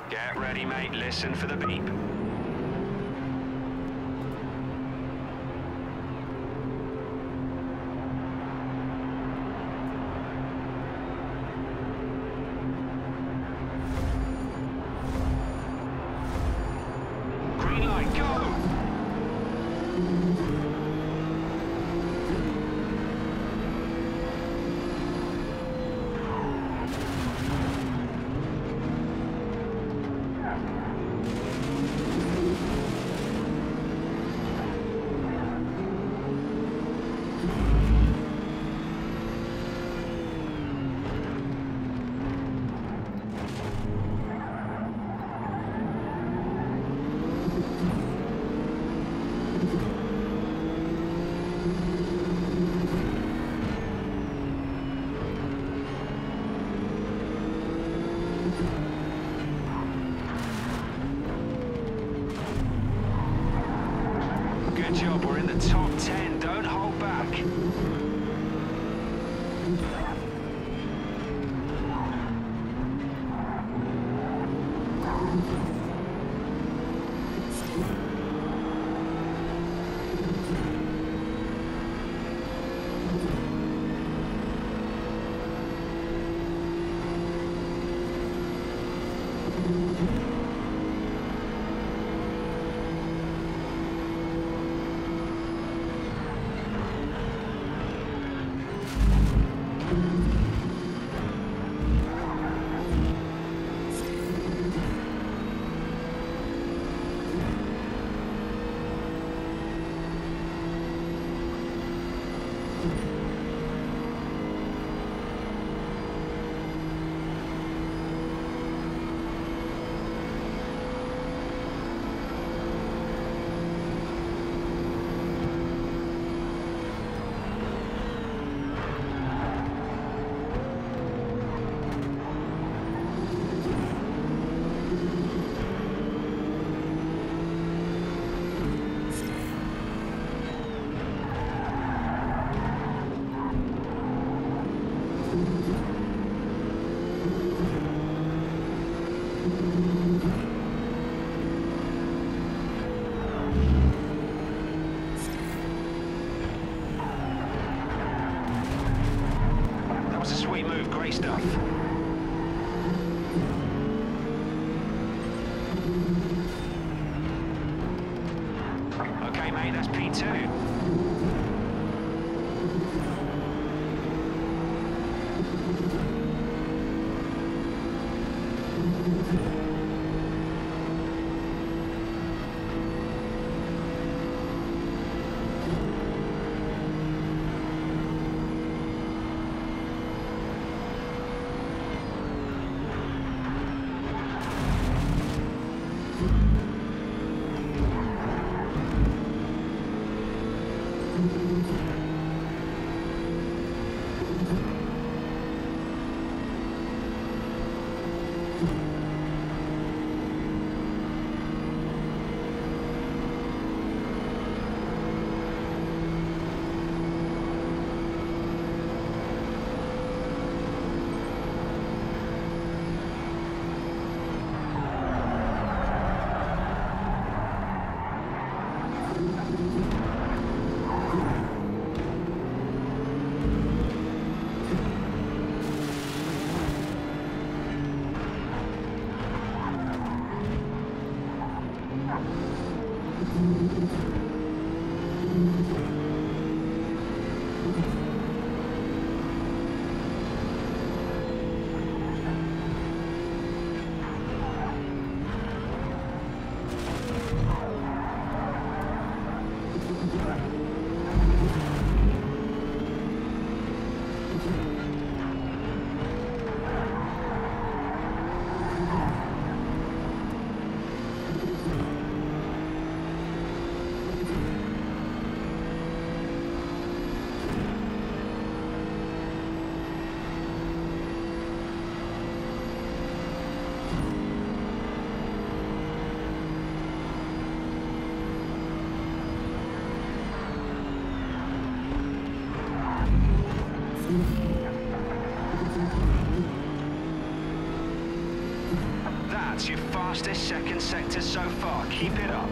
Get ready, mate. Listen for the beep. Green light, go! Good job, we're in the top 10. Don't hold back. That was a sweet move, great stuff. Okay, mate, that's P2. That's your fastest second sector so far. Keep it up.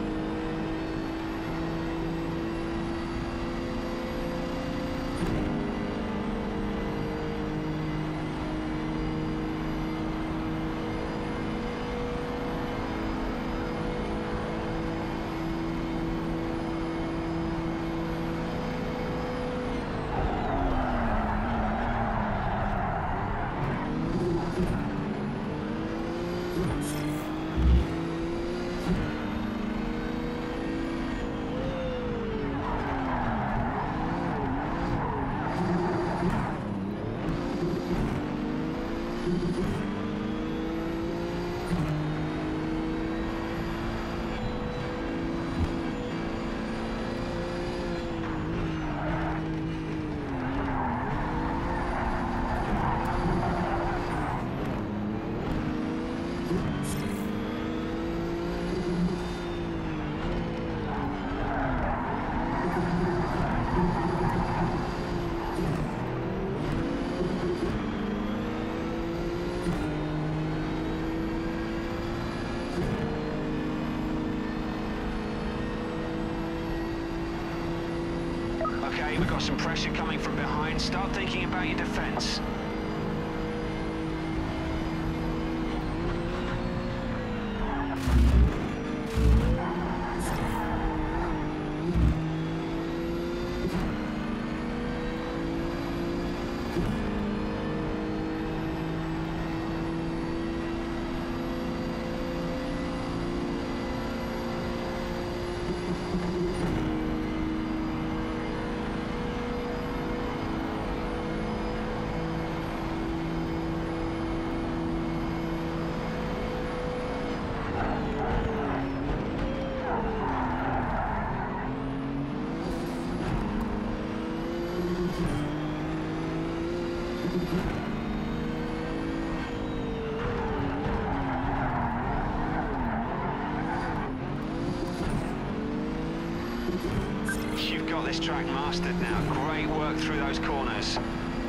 Okay, we've got some pressure coming from behind. Start thinking about your defense. You've got this track mastered now. Great work through those corners.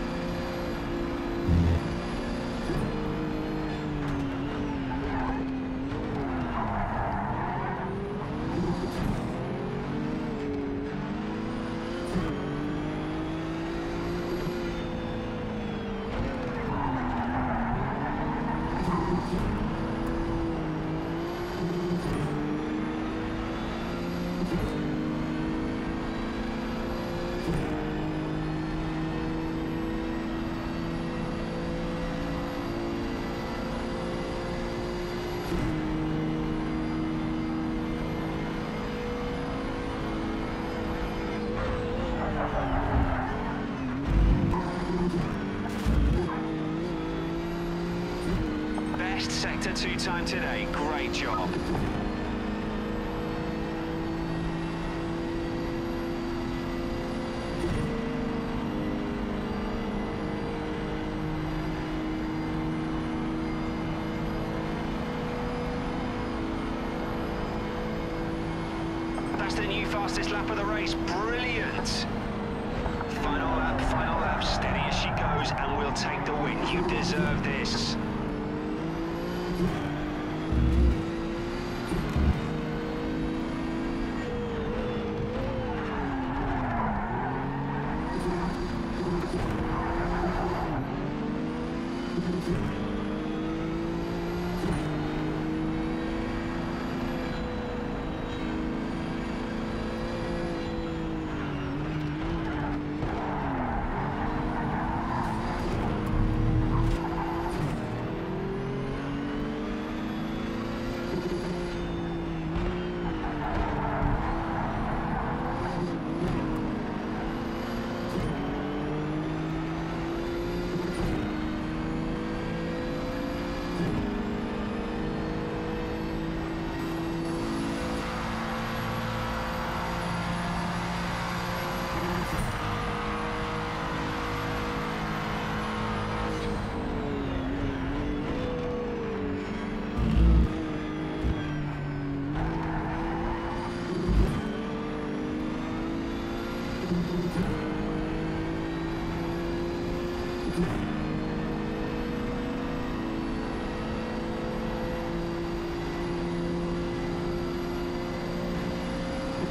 Best Sector 2 time today. Great job. That's the new fastest lap of the race. Brilliant. Final lap, steady as she goes, and we'll take the win. You deserve this.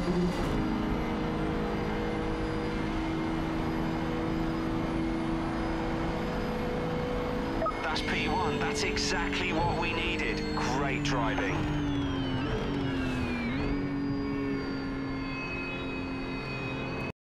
That's P1. That's exactly what we needed. Great driving.